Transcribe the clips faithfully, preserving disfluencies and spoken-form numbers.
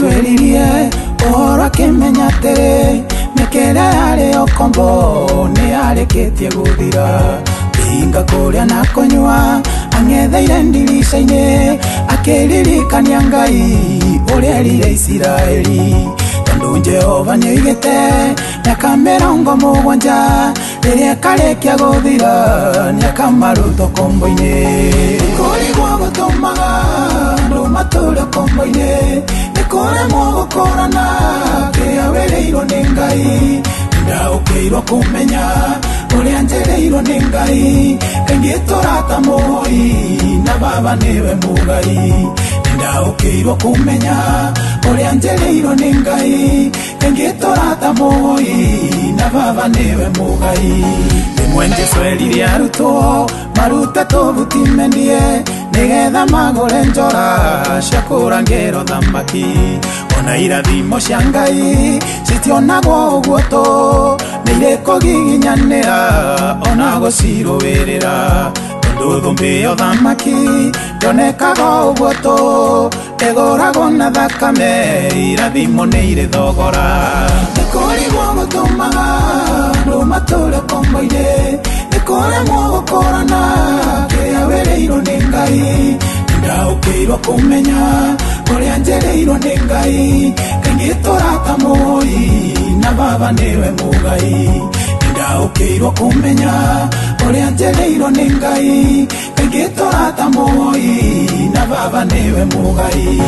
tweririe ora kemenya tere mekera yale okombo ni areketie guthira inga kuria na konywa angetheire ndirica-ini akiririkania Ngai uria erire Isiraeli tondu Jehova nioigite miaka mirongo mugwanja riria karekia guthira niakamaruta kombo-ini kurigwo gutumaga andu mature kombo-ini nikuremwo gukurana kiria wirirwo ni Ngai ndaukiirwo kumenya uria njereirwo ni Ngai kaingi turata moi na baba niwe mugai ndaukiirwo kumenya uria njereirwo ni Ngai kaingi turata moi na baba niwe mugai rimwe Jesu erire arutwo marute tubutimendie nigetha magure njora cia kurangira uthamaki ona irathimo cia Ngai citionagwo uguo tu nirikugiginyanira ona guciruwirira tondu thumbi ya uthamaki ndionekaga uguo tu iguragwo na thakame irathimo ni iri thogora nikurigwo gutumaga andu mature kombo-ini nikuremwo gukurana kiria wirirwo ni Ngai ndaukiirwo kumenya uria njereirwo ni Ngai kaingi turata moi na baba niwe mugai ndaukiirwo kumenya uria njereirwo ni Ngai kaingi turata moi na baba niwe mugai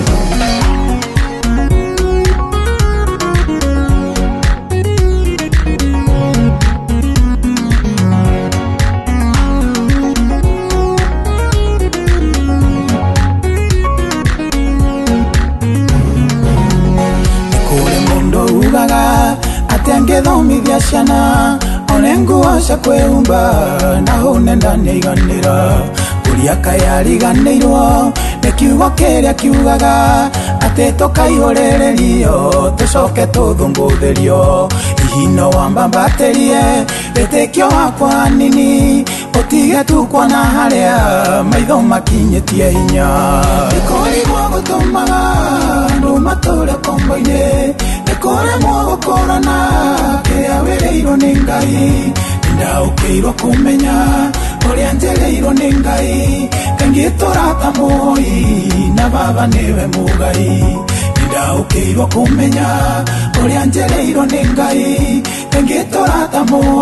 ngithomithia ciana one nguo cia kwĩhumba na hũne ndaniaiganĩra ũria kayariganĩirwo nĩ kiugo kĩrĩa kiugaga atĩ tũkaihũrĩrĩrio tũcoke tũthũngũthĩrio ihino wambambatĩrie wĩtĩkio wakwa nini ũtige tu kuona harĩa maitho makinyĩtie hinya nĩkũrigwo gũtũmaga andũ mature kombo-ini nikuremwo gukurana kiria wirirwo ni Ngai ndaukiirwo kumenya uria njereirwo ni Ngai kaingi turata moi na baba niwe mugai ndaukiirwo kumenya uria njereirwo ni Ngai kaingi turata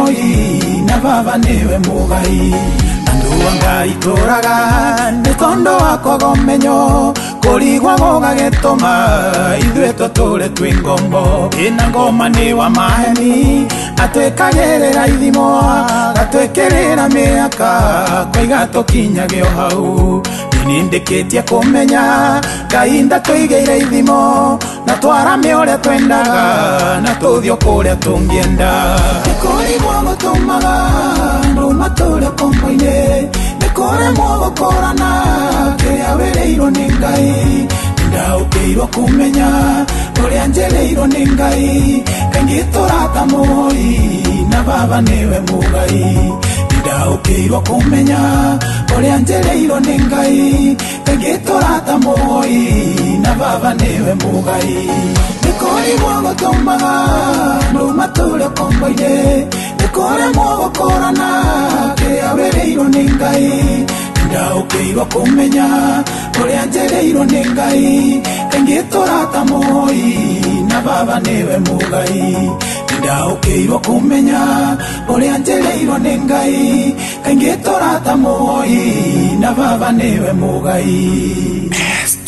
moi na baba niwe mugai andu a Ngai turaga ni tondu wa kogomenyo kurigwa gũgagĩtũma ithuĩ tũtũre twĩ ngombo ĩna ngoma nĩ wa maheni atwĩkagĩrĩra ithimo atwĩkĩrĩra mĩaka kwaiga tũkinyagio hau nĩndĩkĩtie kũmenya Ngai ndatũigĩire ithimo na twarame ũrĩa twendaga na tũthiĩ kũrĩa tũngĩenda nĩkũrigwo gũtũmaga andũ mature kombo-ini nikuremwo gukurana kiria wirirwo ni Ngai ndaukiirwo kumenya uria njereirwo ni Ngai kaingi turata moi na baba niwe mugai ndaukiirwo kumenya uria njereirwo ni Ngai kaingi turata moi na baba niwe mugai nikurigwo gutumaga andu mature kombo-ini nikuremwo gukurana kiria wirirwo ni Ngai ndaukiirwo kumenya uria njereirwo ni Ngai kaingi turata moi na baba niwe mugai ndaukiirwo kumenya uria njereirwo ni Ngai kaingi turata moi na baba niwe mugai.